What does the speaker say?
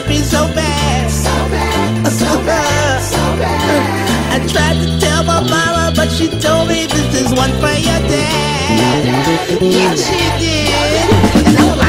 hurt me so bad, so bad, so bad, so bad. I tried to tell my mama, but she told me this is one for your dad. Yeah, she did.